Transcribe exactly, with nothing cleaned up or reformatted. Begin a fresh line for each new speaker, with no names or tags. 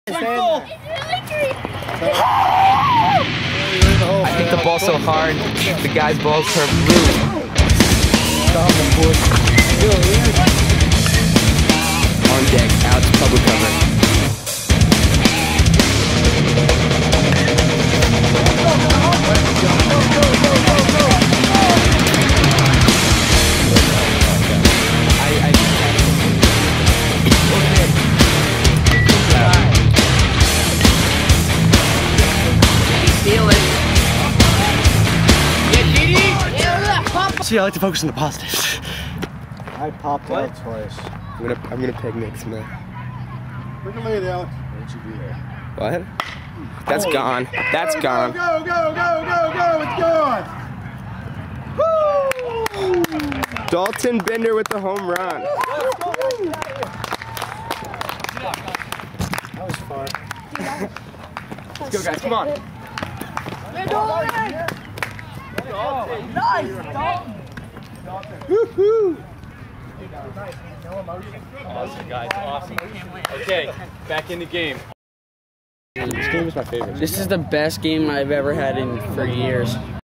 I hit the ball so hard, the guy's balls turned blue. On deck, out to public cover.
See, I like to focus on the positives.
I popped what? out twice.
I'm gonna, I'm gonna peg Nick's man.
Bring a lady out. Where'd you be there?
What? That's oh. gone. That's
go,
gone.
Go, go, go, go, go, it's gone. Woo!
Dalton Bender with the home run.
That was fun.
Let's go, guys. Come on.
Nice, Dalton.
Woohoo!
Awesome, guys. Awesome. Okay, back in the game.
This game is my favorite.
This is the best game I've ever had in for years.